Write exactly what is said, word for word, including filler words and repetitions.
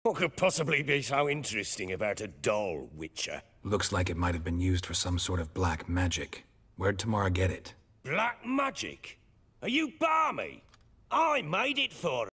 What could possibly be so interesting about a doll, Witcher? Looks like it might have been used for some sort of black magic. Where'd Tamara get it? Black magic? Are you Barmy? I made it for her.